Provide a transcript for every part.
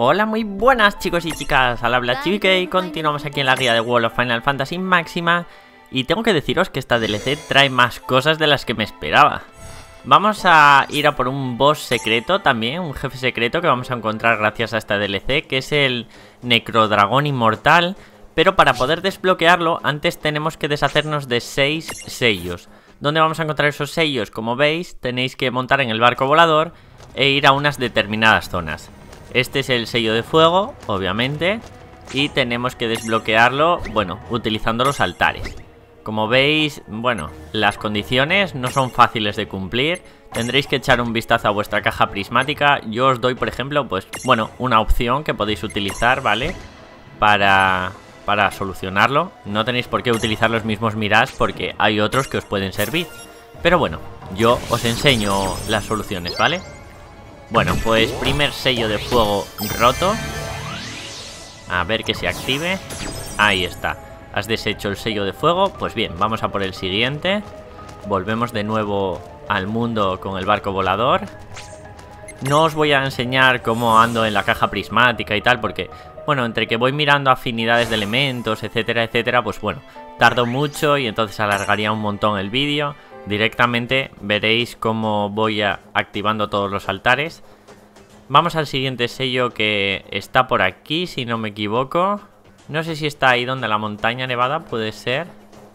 Hola, muy buenas chicos y chicas, al habla Chibique y continuamos aquí en la guía de World of Final Fantasy Máxima. Y tengo que deciros que esta DLC trae más cosas de las que me esperaba. Vamos a ir a por un boss secreto también, un jefe secreto que vamos a encontrar gracias a esta DLC, que es el Necrodragón Inmortal. Pero para poder desbloquearlo, antes tenemos que deshacernos de 6 sellos. ¿Dónde vamos a encontrar esos sellos? Como veis, tenéis que montar en el barco volador e ir a unas determinadas zonas. Este es el sello de fuego, obviamente, y tenemos que desbloquearlo, bueno, utilizando los altares. Como veis, bueno, las condiciones no son fáciles de cumplir. Tendréis que echar un vistazo a vuestra caja prismática. Yo os doy, por ejemplo, pues, bueno, una opción que podéis utilizar, ¿vale? Para solucionarlo. No tenéis por qué utilizar los mismos Mirage porque hay otros que os pueden servir. Pero bueno, yo os enseño las soluciones, ¿vale? Bueno, pues primer sello de fuego roto. A ver que se active. Ahí está. Has deshecho el sello de fuego. Pues bien, vamos a por el siguiente. Volvemos de nuevo al mundo con el barco volador. No os voy a enseñar cómo ando en la caja prismática y tal, porque, bueno, entre que voy mirando afinidades de elementos, etcétera, etcétera, pues bueno, tardo mucho y entonces alargaría un montón el vídeo. Directamente veréis cómo voy activando todos los altares. Vamos al siguiente sello que está por aquí, si no me equivoco. No sé si está ahí donde la montaña nevada, puede ser.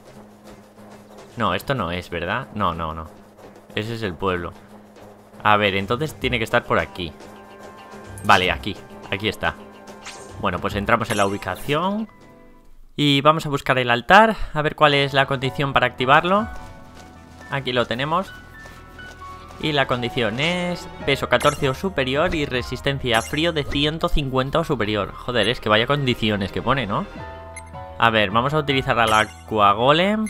No, esto no es, ¿verdad? No, no, no. Ese es el pueblo. A ver, entonces tiene que estar por aquí. Vale, aquí está. Bueno, pues entramos en la ubicación y vamos a buscar el altar, a ver cuál es la condición para activarlo. Aquí lo tenemos. Y la condición es peso 14 o superior y resistencia a frío de 150 o superior. Joder, es que vaya condiciones que pone, ¿no? A ver, vamos a utilizar a la Aqua Golem.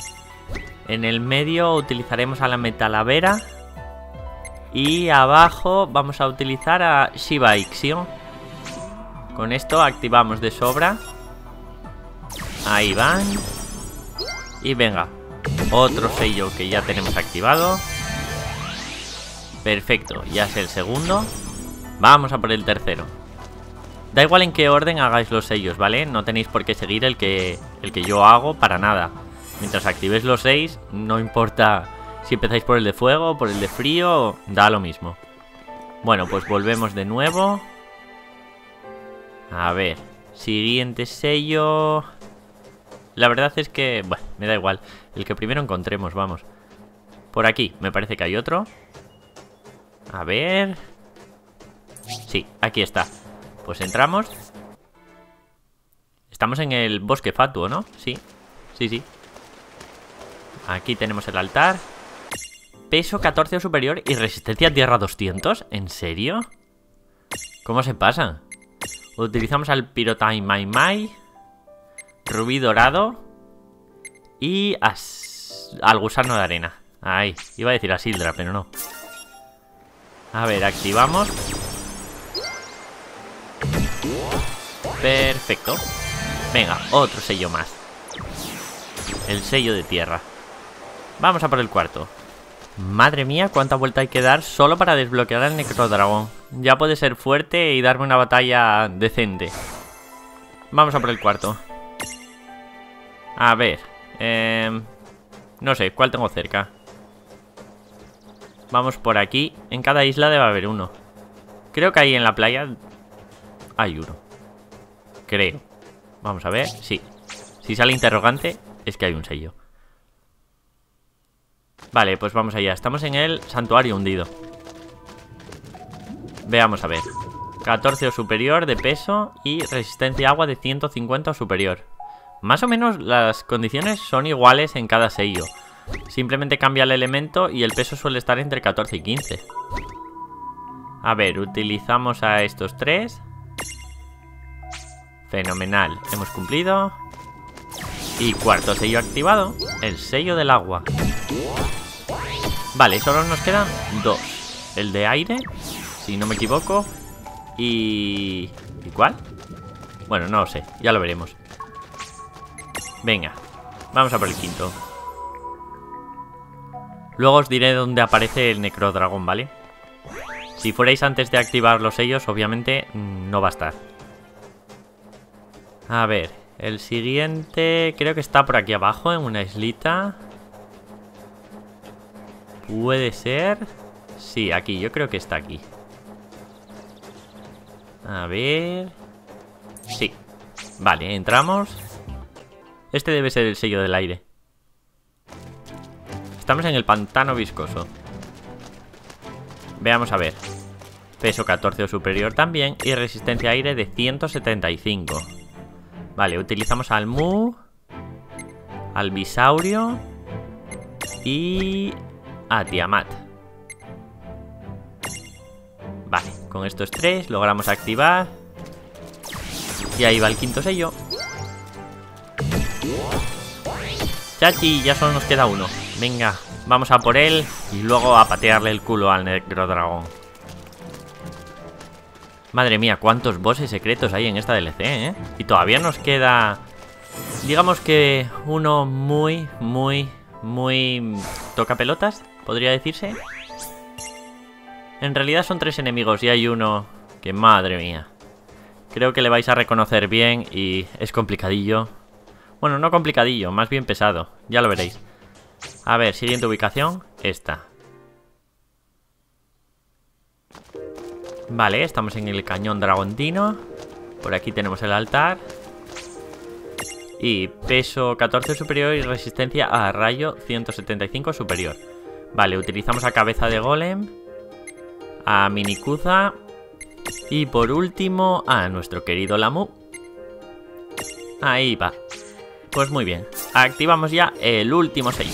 En el medio utilizaremos a la Metalavera. Y abajo vamos a utilizar a Shiva Ixio. Con esto activamos de sobra. Ahí van. Y venga, otro sello que ya tenemos activado. Perfecto, ya es el segundo. Vamos a por el tercero. Da igual en qué orden hagáis los sellos, ¿vale? No tenéis por qué seguir el que yo hago para nada. Mientras activéis los 6, no importa si empezáis por el de fuego, por el de frío, da lo mismo. Bueno, pues volvemos de nuevo. A ver, siguiente sello. La verdad es que, bueno, me da igual. El que primero encontremos, vamos. Por aquí, me parece que hay otro. A ver. Sí, aquí está. Pues entramos. Estamos en el bosque fatuo, ¿no? Sí, sí, sí. Aquí tenemos el altar. Peso 14 o superior y resistencia a tierra 200. ¿En serio? ¿Cómo se pasa? Utilizamos al Pirotime Mai Mai, rubí dorado y al gusano de arena. Ahí, iba a decir a Sildra, pero no. A ver, activamos. Perfecto. Venga, otro sello más. El sello de tierra. Vamos a por el cuarto. Madre mía, cuánta vuelta hay que dar solo para desbloquear al Necrodragón. Ya puede ser fuerte y darme una batalla decente. Vamos a por el cuarto. A ver, no sé, ¿cuál tengo cerca? Vamos por aquí. En cada isla debe haber uno. Creo que ahí en la playa hay uno. Creo. Vamos a ver, sí. Si sale interrogante, es que hay un sello. Vale, pues vamos allá. Estamos en el santuario hundido. Veamos a ver. 14 o superior de peso y resistencia a agua de 150 o superior. Más o menos las condiciones son iguales en cada sello. Simplemente cambia el elemento y el peso suele estar entre 14 y 15. A ver, utilizamos a estos tres. Fenomenal, hemos cumplido. Y cuarto sello activado, el sello del agua. Vale, solo nos quedan dos. El de aire, si no me equivoco. ¿Y cuál? Bueno, no lo sé, ya lo veremos. Venga, vamos a por el quinto. Luego os diré dónde aparece el Necrodragón, ¿vale? Si fuerais antes de activar los sellos, obviamente no va a estar. A ver, el siguiente creo que está por aquí abajo, en una islita. ¿Puede ser? Sí, aquí, yo creo que está aquí. A ver... Sí. Vale, entramos. Este debe ser el sello del aire. Estamos en el pantano viscoso. Veamos a ver. Peso 14 o superior también. Y resistencia a aire de 175. Vale, utilizamos al Mu, al Bisaurio y a Tiamat. Vale, con estos tres logramos activar. Y ahí va el quinto sello. Chachi, ya solo nos queda uno. Venga, vamos a por él y luego a patearle el culo al Necrodragón. Madre mía, cuántos bosses secretos hay en esta DLC, ¿eh? Y todavía nos queda... digamos que uno muy toca pelotas, podría decirse. En realidad son 3 enemigos y hay uno que, madre mía. Creo que le vais a reconocer bien y es complicadillo. Bueno, no complicadillo, más bien pesado. Ya lo veréis. A ver, siguiente ubicación, esta. Vale, estamos en el cañón dragontino. Por aquí tenemos el altar. Y peso 14 superior y resistencia a rayo 175 superior. Vale, utilizamos a cabeza de golem, a Minikuza y por último a nuestro querido Lamu. Ahí va. Pues muy bien, activamos ya el último sello.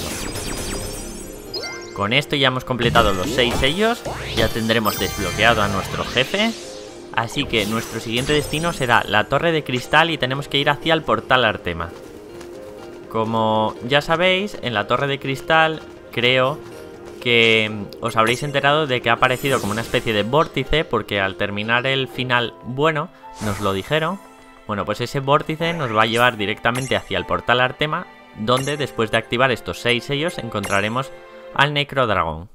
Con esto ya hemos completado los 6 sellos. Ya tendremos desbloqueado a nuestro jefe. Así que nuestro siguiente destino será la Torre de Cristal y tenemos que ir hacia el portal Artema. Como ya sabéis, en la Torre de Cristal creo que os habréis enterado de que ha aparecido como una especie de vórtice, porque al terminar el final bueno, nos lo dijeron. Bueno, pues ese vórtice nos va a llevar directamente hacia el portal Artema, donde después de activar estos 6 sellos encontraremos al Necrodragón.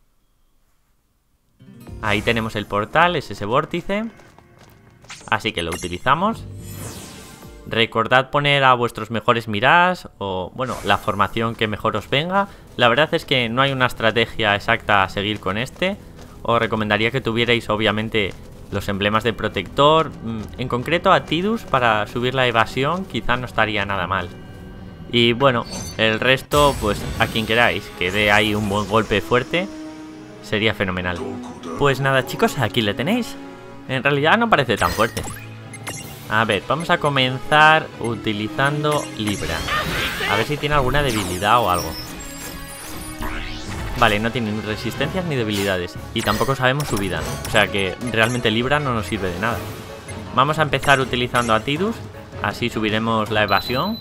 Ahí tenemos el portal, es ese vórtice. Así que lo utilizamos. Recordad poner a vuestros mejores Mirage o, bueno, la formación que mejor os venga. La verdad es que no hay una estrategia exacta a seguir con este. Os recomendaría que tuvierais, obviamente, los emblemas de protector. En concreto a Tidus para subir la evasión quizá no estaría nada mal. Y bueno, el resto, pues a quien queráis, que dé ahí un buen golpe fuerte, sería fenomenal. Pues nada chicos, aquí le tenéis. En realidad no parece tan fuerte. A ver, vamos a comenzar utilizando Libra. A ver si tiene alguna debilidad o algo. Vale, no tiene ni resistencias ni debilidades. Y tampoco sabemos su vida. O sea que realmente Libra no nos sirve de nada. Vamos a empezar utilizando a Tidus. Así subiremos la evasión.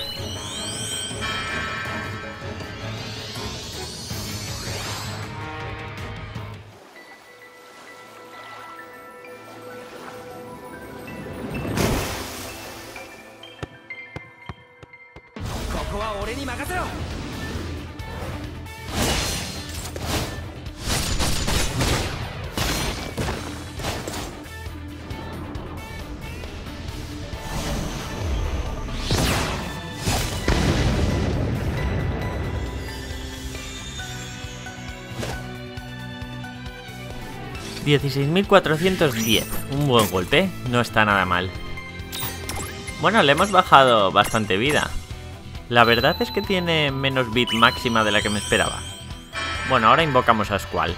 $16.410. Un buen golpe, no está nada mal. Bueno, le hemos bajado bastante vida. La verdad es que tiene menos bit máxima de la que me esperaba. Bueno, ahora invocamos a Squall.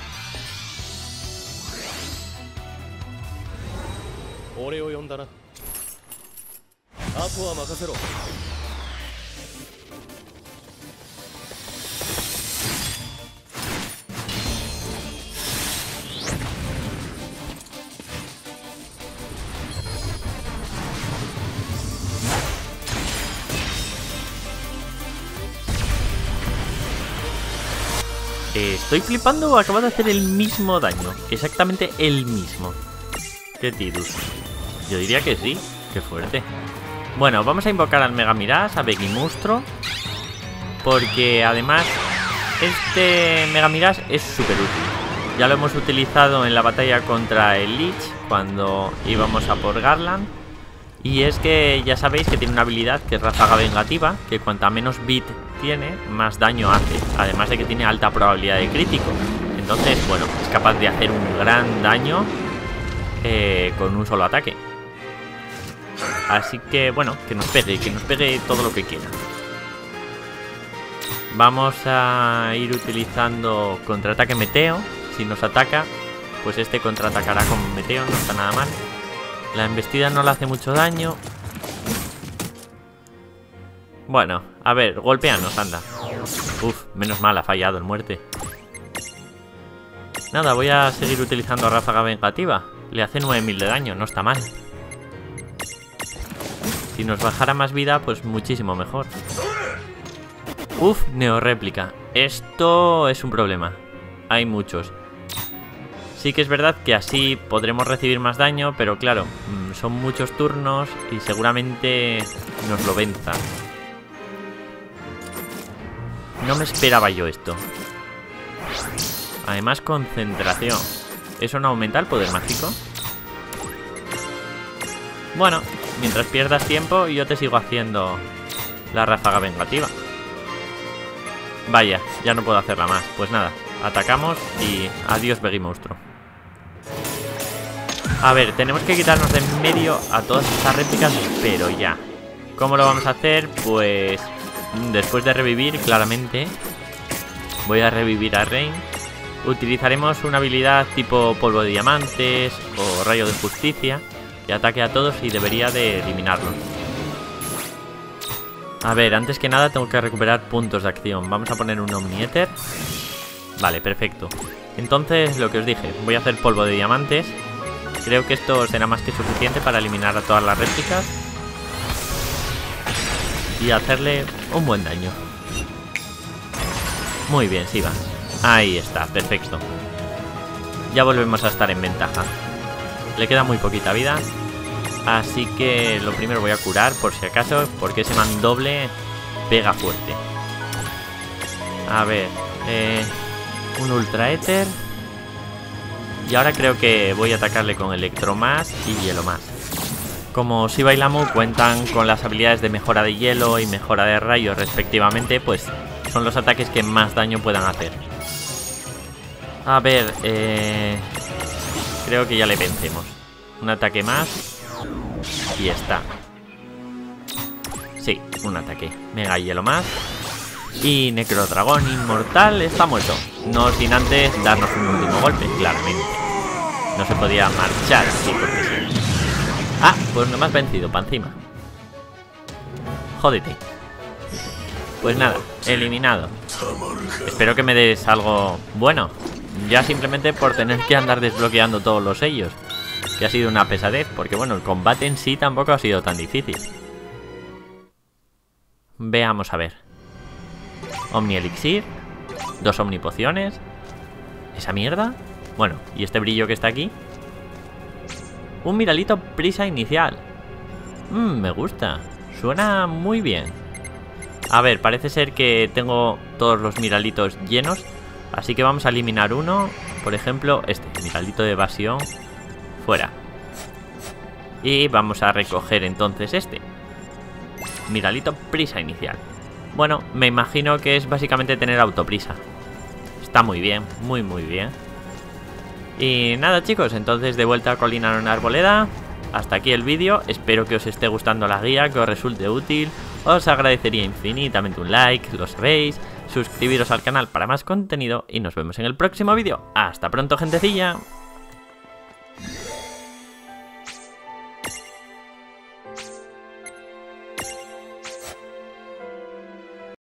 Estoy flipando, acaba de hacer el mismo daño. Exactamente el mismo. ¿Qué Tidus? Yo diría que sí, qué fuerte. Bueno, vamos a invocar al Mega Mirage, a Begimustro, porque además este Mega Mirage es súper útil. Ya lo hemos utilizado en la batalla contra el Lich, cuando íbamos a por Garland. Y es que ya sabéis que tiene una habilidad que es ráfaga vengativa, que cuanta menos bit tiene, más daño hace. Además de que tiene alta probabilidad de crítico. Entonces, bueno, es capaz de hacer un gran daño con un solo ataque. Así que, bueno, que nos pegue todo lo que quiera. Vamos a ir utilizando contraataque meteo. Si nos ataca, pues este contraatacará con meteo, no está nada mal. La embestida no le hace mucho daño. Bueno, a ver, golpéanos, anda. Uf, menos mal, ha fallado en muerte. Nada, voy a seguir utilizando ráfaga vengativa. Le hace 9000 de daño, no está mal. Si nos bajara más vida, pues muchísimo mejor. Uf, neoréplica. Esto es un problema. Hay muchos. Sí que es verdad que así podremos recibir más daño, pero claro, son muchos turnos y seguramente nos lo venza. No me esperaba yo esto. Además, concentración. ¿Eso no aumenta el poder mágico? Bueno, mientras pierdas tiempo, yo te sigo haciendo la ráfaga vengativa. Vaya, ya no puedo hacerla más. Pues nada, atacamos y adiós, Beggy Monstruo. A ver, tenemos que quitarnos de en medio a todas estas réplicas, pero ya. ¿Cómo lo vamos a hacer? Pues después de revivir, claramente. Voy a revivir a Rain. Utilizaremos una habilidad tipo polvo de diamantes o rayo de justicia, que ataque a todos y debería de eliminarlos. A ver, antes que nada tengo que recuperar puntos de acción. Vamos a poner un Omniéter. Vale, perfecto. Entonces, lo que os dije, voy a hacer polvo de diamantes. Creo que esto será más que suficiente para eliminar a todas las réplicas y hacerle un buen daño. Muy bien, sí va. Ahí está, perfecto. Ya volvemos a estar en ventaja. Le queda muy poquita vida, así que lo primero voy a curar por si acaso, porque ese mandoble pega fuerte. A ver, un ultra éter. Y ahora creo que voy a atacarle con Electro más y Hielo más. Como Shiva y Lamu cuentan con las habilidades de mejora de hielo y mejora de rayos respectivamente, pues son los ataques que más daño puedan hacer. A ver, creo que ya le vencemos. Un ataque más y está. Sí, un ataque. Mega Hielo más. Y Necrodragón Inmortal está muerto. No sin antes darnos un último golpe, claramente. No se podía marchar así porque sí. Ah, pues no me has vencido, pa' encima. Jódete. Pues nada, eliminado. Espero que me des algo bueno. Ya simplemente por tener que andar desbloqueando todos los sellos, que ha sido una pesadez, porque bueno, el combate en sí tampoco ha sido tan difícil. Veamos a ver. Omni Elixir, 2 Omnipociones. ¿Esa mierda? Bueno, ¿y este brillo que está aquí? Un Miralito Prisa Inicial. Me gusta. Suena muy bien. A ver, parece ser que tengo todos los Miralitos llenos, así que vamos a eliminar uno. Por ejemplo, este, Miralito de Evasión. Fuera. Y vamos a recoger entonces este Miralito Prisa Inicial. Bueno, me imagino que es básicamente tener autoprisa. Está muy bien, muy bien. Y nada, chicos, entonces de vuelta a Colina en Arboleda. Hasta aquí el vídeo, espero que os esté gustando la guía, que os resulte útil. Os agradecería infinitamente un like, lo sabéis. Suscribiros al canal para más contenido y nos vemos en el próximo vídeo. Hasta pronto, gentecilla.